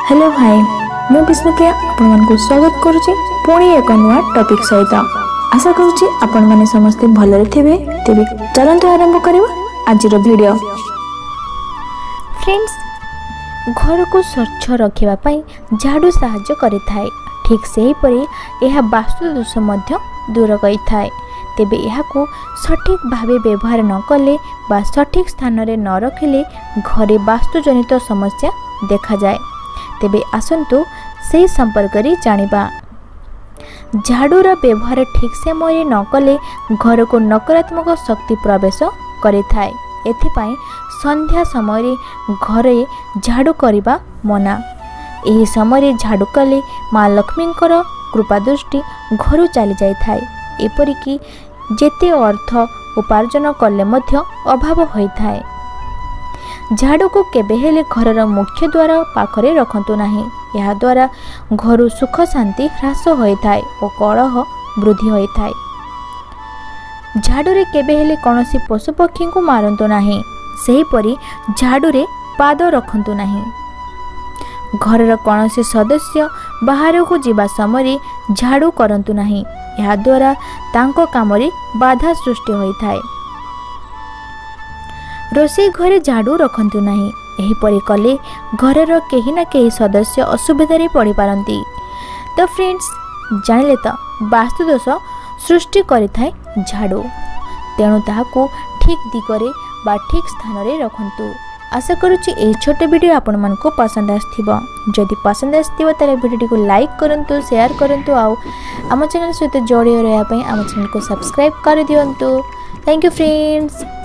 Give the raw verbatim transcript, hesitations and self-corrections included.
Hello भाई मु विष्णुप्रिया आपण को स्वागत करुच्ची पुणी एक नुआ टॉपिक सहित आशा करुच्ची आपण माने समस्ते भलरे थिबे। तेबे चलंतु आरंभ करबा आज रो वीडियो। फ्रेंड्स, घर को स्वच्छ रखिबा पई झाड़ू सहाय्य करि थाए। ठीक सेही परी यह वास्तु दोष मध्य दूर करि थाए। तेबे यहाकू सठिक भावे व्यवहार न कले बा सठिक स्थान रे न रखिले घरे वास्तुजनित समस्या देखा जाए। तेबे आसंतु से संपर्क रे जानिबा। झाड़ूर व्यवहार ठीक से मरे न कले घर को नकारात्मक शक्ति प्रवेश करि थाए। एथिपाई संध्या समय घरे झाड़ू करिबा मना। एही समय झाड़ू कले माँ लक्ष्मींकर कृपा दृष्टि घर चली जाई थाए। एपरिकी जेते अर्थ उपार्जन कले मध्य अभाव होई थाए। झाड़ू को केबे हेले घरर मुख्य द्वार पाखरे रखंतु नाही। यहा द्वारा घर सुख शांति ह्रास होई थाए और कलह वृद्धि होई थाए। झाड़ू रे केबे हेले कोनोसी पशु पक्षी को मारंतु नाही। सेही परी झाड़ू रे पाद रखंतु नाही। घरर कोनोसी सदस्य बाहर को जीवा समय झाड़ू करंतु नाही। यहा द्वारा तांको काम रे बाधा सृष्टि होई थाए। रोषे घरे झाड़ू रखंतु नाही। एही परी कले घरर केही ना केही सदस्य असुविधा रे पड़ी पारंती। तो फ्रेंड्स, जानिले तो वास्तु दोष सृष्टि करि थाए झाड़ू। तेणु ताहाकू ठीक दिगरे बा ठीक स्थान रे रखंतु। आशा करुच्ची एही छोटे वीडियो आपण मन को पसंद आस्थिबो। जदि पसंद आस्थिबो ताले वीडियो को लाइक करंतु, शेयर करंतु आउ आम चैनल सहित जोड़ी रहया पई आम चैनल को सब्सक्राइब कर दियंतु। Thank you friends.